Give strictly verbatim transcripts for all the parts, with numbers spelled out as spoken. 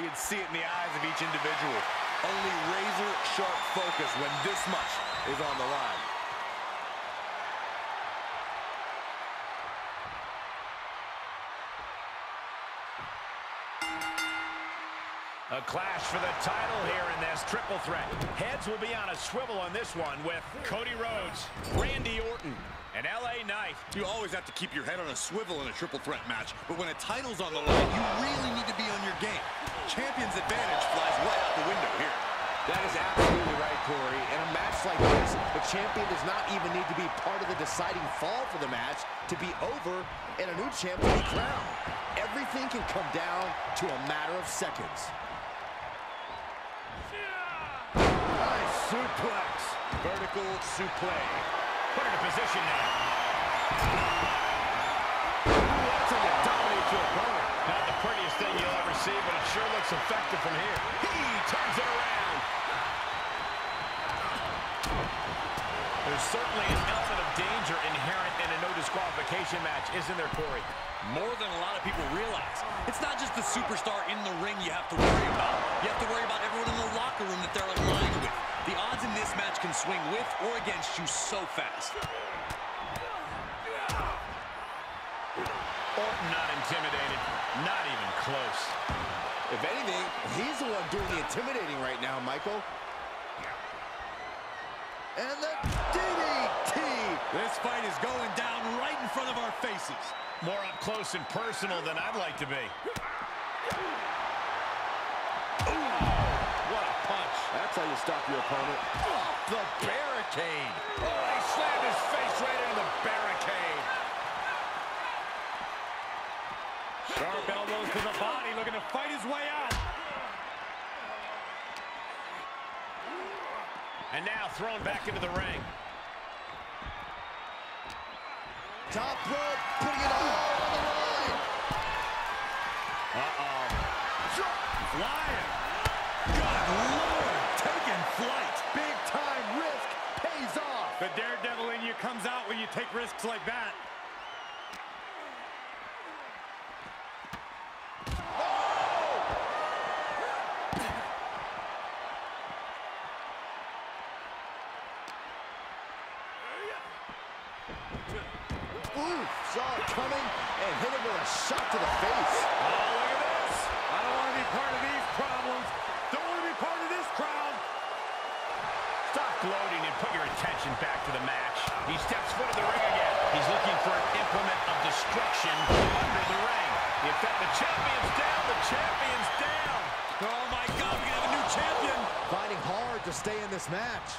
You can see it in the eyes of each individual. Only razor-sharp focus when this much is on the line. A clash for the title here in this triple threat. Heads will be on a swivel on this one with Cody Rhodes, Randy Orton, and L A Knight. You always have to keep your head on a swivel in a triple threat match, but when a title's on the line, you really need to be on your game. Champion's advantage flies right out the window here. That is absolutely right, Corey. In a match like this, the champion does not even need to be part of the deciding fall for the match to be over and a new champ to be crowned. Everything can come down to a matter of seconds. Nice suplex. Vertical suplex. Put in a position now. That's how you dominate your opponent. Not the prettiest thing you'll ever see, but it sure looks effective from here. He turns it around. There's certainly an element of danger inherent in a no disqualification match, isn't there, Corey? More than a lot of people realize. It's not just the superstar in the ring you have to worry about. You have to worry about everyone in the locker room that they're aligned with. The odds in this match can swing with or against you so fast. Orton not intimidated. Not even close. If anything, he's the one doing the intimidating right now, Michael. And the D D T! This fight is going down right in front of our faces. More up close and personal than I'd like to be. Ooh, what a punch. That's how you stop your opponent. Off the barricade. Oh, he slammed his face right into the barricade. Sharp elbows to the body, looking to fight his way out. And now thrown back into the ring. Top rope, putting it all on the line. Uh-oh. Flying. Good Lord, taking flight. Big time risk pays off. The daredevil in you comes out when you take risks like that. Ooh, saw it coming and hit him with a shot to the face. Oh, look at this. I don't want to be part of these problems. Don't want to be part of this crowd. Stop gloating and put your attention back to the match. He steps foot in the ring again. He's looking for an implement of destruction under the ring. If that the champion's down, the champion's down. Oh, my God, we have a new champion. Fighting hard to stay in this match.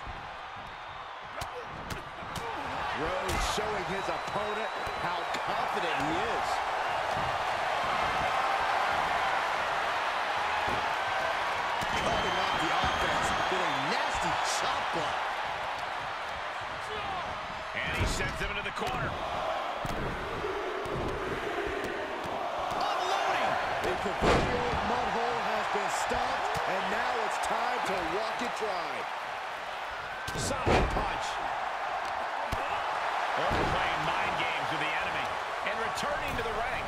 Rhodes showing his opponent how confident he is. Cutting off the offense with a nasty chop block. And he sends him into the corner. Unloading. The proverbial mud hole has been stopped, and now it's time to walk it dry. Solid punch. Orton playing mind games with the enemy and returning to the ring.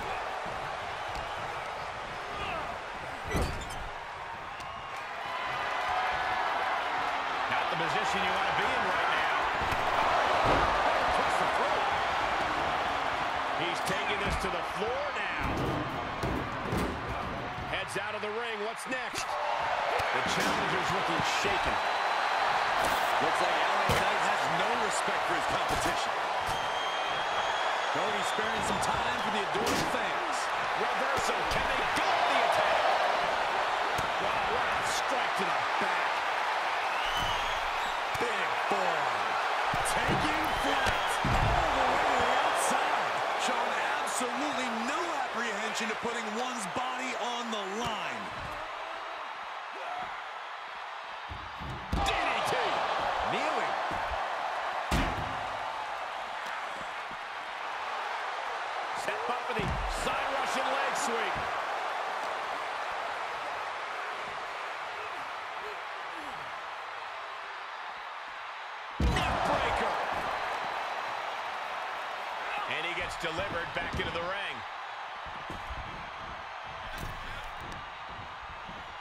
Not the position you want to be in right now. Across the throat. He's taking this to the floor now. Heads out of the ring. What's next? The challenger's looking shaken. Looks like L A Knight has no respect for his competition. Cody sparing some time for the adoring fans. Reversal. Can they go on the attack? Wow, what a strike to the back. Big form. Taking flight. All the way to the outside. Showing absolutely no apprehension to putting one's body on the line. D D T. Kneeling. Step up for the side Russian leg sweep. Neckbreaker. And he gets delivered back into the ring.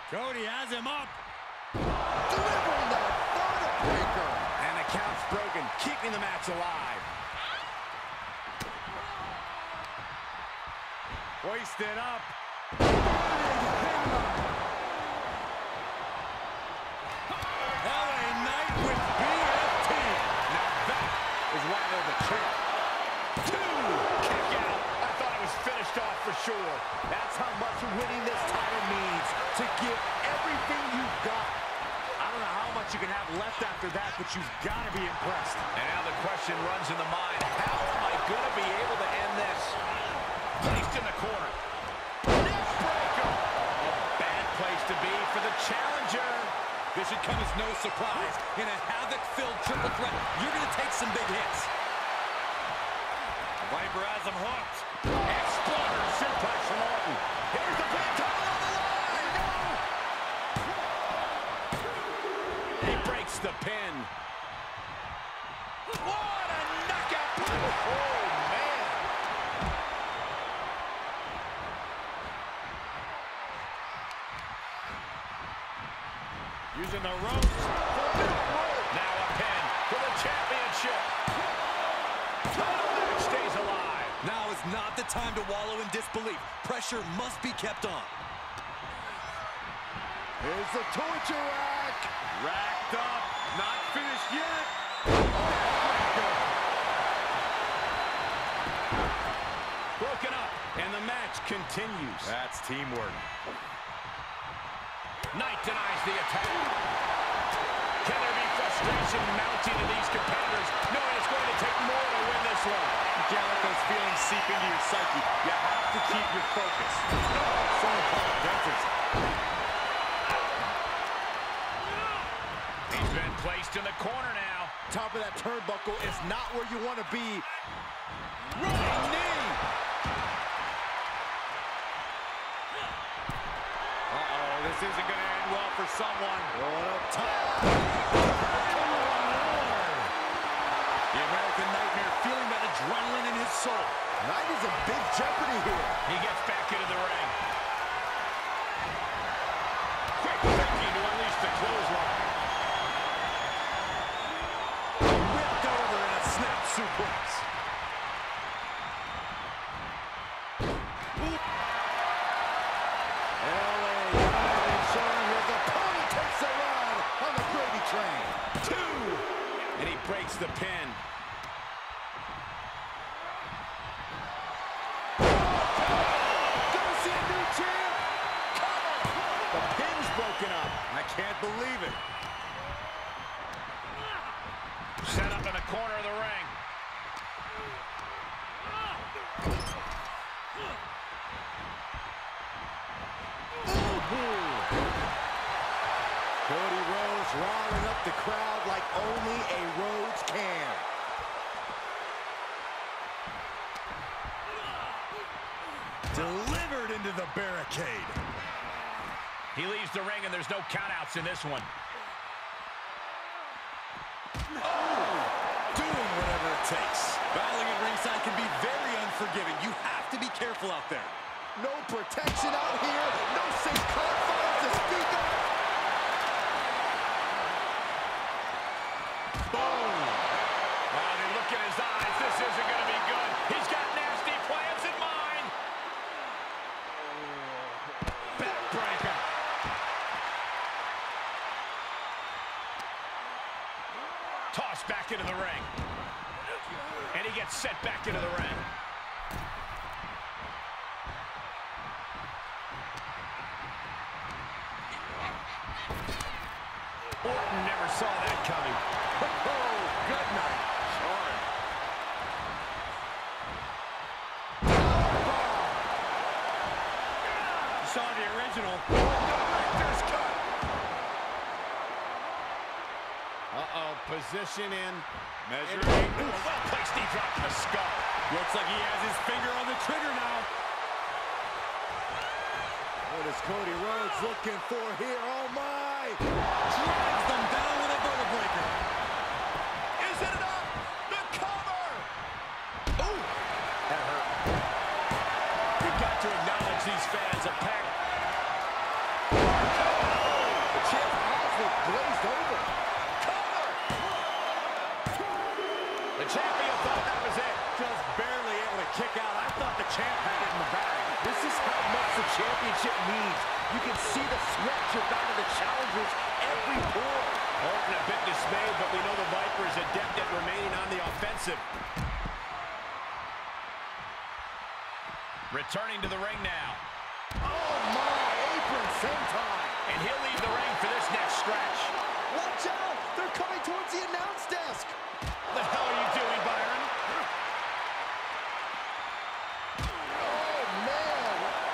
Cody has him up. Delivering the vertebra breaker. And the count's broken, keeping the match alive. Hoisted up. L A Knight with B F T. Now that is why they're the champ. Two. Kick out. I thought it was finished off for sure. That's how much winning this title means. To give everything you've got. I don't know how much you can have left after that, but you've got to be impressed. And now the question runs in the mind, how am I going to be able to end this? Placed in the corner. Neck breaker. A bad place to be for the challenger. This should come as no surprise. In a havoc-filled triple threat, you're going to take some big hits. Viper has him hooked. Exploder suplex from Orton. Here's the pin, title on the line. No! He breaks the pin. What a knockout punch. Oh, man. Using the ropes. Now a pin for the championship. Title match stays alive. Now is not the time to wallow in disbelief. Pressure must be kept on. Here's the torture rack. Racked up. Not finished yet. Broken up, and the match continues. That's teamwork. Knight denies the attack. Can there be frustration mounting to these competitors, knowing it's going to take more to win this one? You can't let those feelings seep into your psyche. You have to keep your focus. So important. He's been placed in the corner now. Top of that turnbuckle is not where you want to be. Running knee. Uh-oh, this isn't going to end well for someone. Going up top. The American Nightmare feeling that adrenaline in his soul. Knight is in big jeopardy here. He gets back into the ring. Quick thinking to unleash the clothesline. Whipped over in a snap suplex. L A Knight showing his opponent takes a run on the gravy train. Two. And he breaks the pin. Gonna see a new champ. Cover. The pin's broken up. I can't believe it. Set up in the corner of the ring. Cody Rhodes riling up the crowd like only a Rhodes can. Delivered into the barricade. He leaves the ring, and there's no countouts in this one. Doing whatever it takes. Battling at ringside can be very unforgiving. You have to be careful out there. No protection out here. No safe confines to speak of. Boom. Wow, they look in his eyes. This isn't going to be good. He's got nasty plans in mind. Backbreaker. Tossed back into the ring. And he gets set back into the ring. Orton never saw that coming. Oh, good night. Sorry. You saw the original. Director's cut. Uh-oh, position in. Measuring. Ooh, well-placed knee drop to the skull. Looks like he has his finger on the trigger now. What is Cody Rhodes looking for here? Oh, my. Drives them down with a vertebreaker. Is it enough? The cover. Ooh, that hurt. You've got to acknowledge these fans. A pack. look glazed over. Cover! The champion thought that was it. Just barely able to kick out. I thought the champ had it in the bag. This is how much the championship means. You can see the sweat drip out of the challengers every pore. Orton a bit dismayed, but we know the Viper is adept at remaining on the offensive. Returning to the ring now. Oh my, apron senton. And he'll leave the ring for this next stretch. Watch out, they're coming towards the announce desk. What the hell are you doing, Byron? Oh man.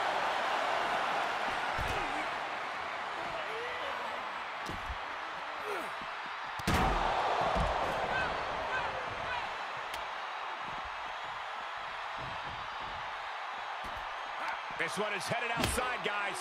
This one is headed outside, guys.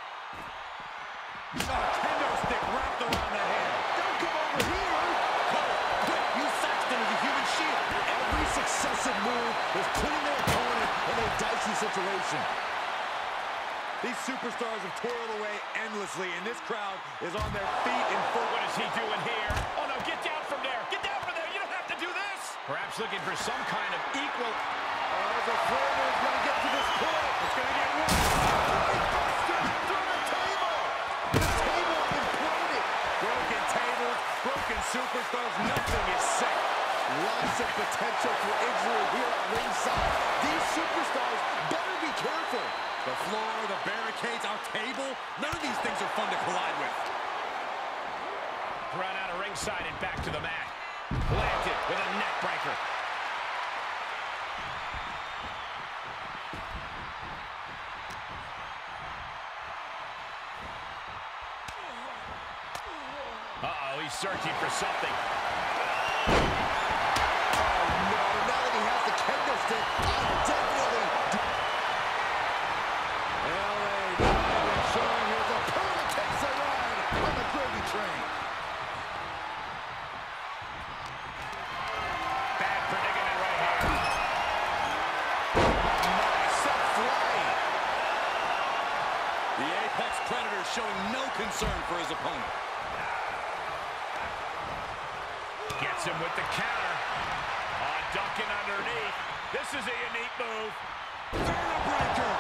Oh, kendo stick wrapped around the head. Don't come over here. Cole, quick, use Saxton as a human shield. Every successive move is putting their opponent in a dicey situation. These superstars have toiled away endlessly, and this crowd is on their feet in full. What is he doing here? Oh, no, get down from there. Get down from there. You don't have to do this. Perhaps looking for some kind of equal. Oh, there's a flavor is going to get to this point. It's going to get worse. Buster through the table. The table imploded. Broken tables, broken superstars, nothing is safe. Lots of potential for injury here at ringside. These superstars better be careful. The floor, the barricades, our table, none of these things are fun to collide with. Run out of ringside and back to the mat. Planted with a neck breaker. Uh-oh, he's searching for something. Oh, no, now that he has the kendo stick, I definitely... L A Knight showing his opponent takes a ride on the gravy train. Bad predicament right here. Nice up flying. The Apex Predator showing no concern for his opponent. Gets him with the counter. Oh, ducking underneath. This is a unique move. Breaker.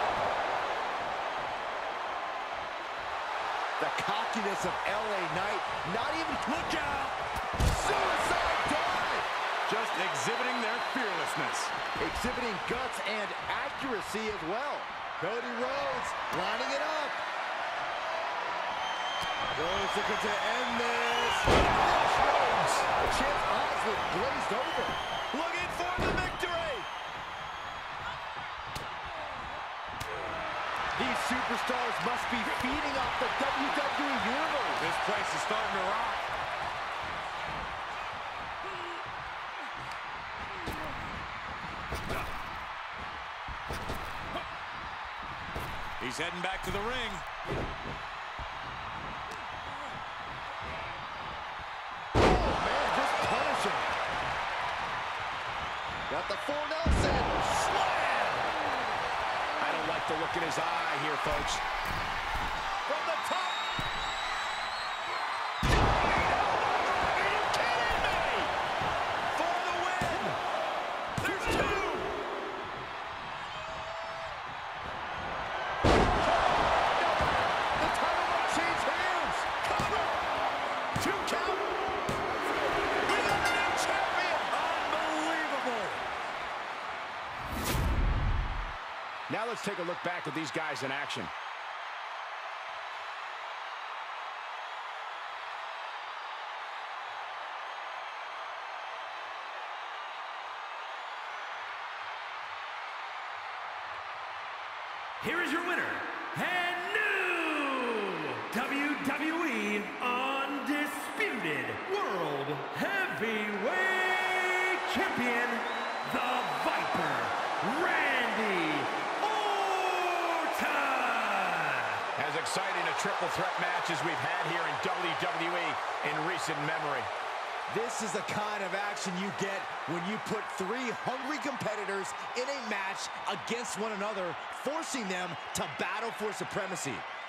The cockiness of L A Knight, not even look out. Suicide dive. Just exhibiting their fearlessness. Exhibiting guts and accuracy as well. Cody Rhodes lining it up. Rhodes looking to end this. Rhodes. Champ's eyes look glazed over. Looking for the victory. These superstars must be feeding off the W W E Universe. This place is starting to rock. He's heading back to the ring. Oh, man, just punishing. Got the four Nelson. Slam! I don't like the look in his eye here, folks. From the top. Are you kidding me? For the win. There's two. The title might change hands. Cover. Two count. We got a new champion. Unbelievable. Now let's take a look back at these guys in action. Here is your winner, and new W W E Undisputed World Heavyweight Champion, the Viper, Randy Orton. As exciting a triple threat match as we've had here in W W E in recent memory. This is the kind of action you get when you put three hungry competitors in a match against one another, forcing them to battle for supremacy.